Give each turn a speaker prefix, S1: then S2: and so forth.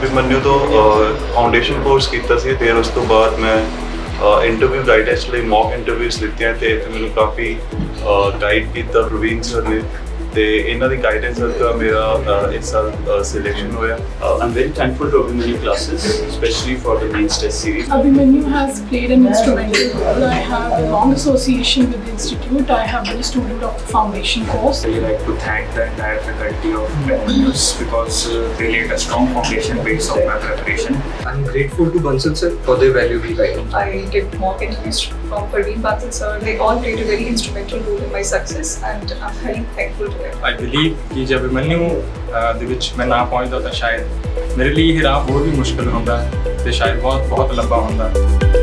S1: अभिमन्यु तो foundation course किया सी, फिर उस तो बाद मैं इंटरव्यू गाइड लिए मॉक इंटरव्यूज लितियां ते मैंने काफ़ी गाइड किया प्रवीण सर ने, ते इन्हां दी गाइडेंस सदका मेरा इस साल सिलेक्शन होया।
S2: I'm very thankful to Abhimanu classes, especially for the mains test series.
S3: Abhimanu has played an instrumental role. I have a long association with the institute. I have been a student of the foundation course.
S4: I would like to thank the entire faculty of Abhimanu because they laid a strong foundation base of my preparation.
S5: I'm grateful to Bansal sir for their valuable guidance.
S6: I did mock interviews from Praveen Bansal sir. They all played a very instrumental role in my success, and I'm very thankful to them.
S4: I believe कि जब अभिमन्यु ਦੇ ਵਿੱਚ मैं ना पहुंचदा ਤਾਂ शायद मेरे लिए ये राह और भी मुश्किल होंदा ते शायद बहुत लंबा होंदा।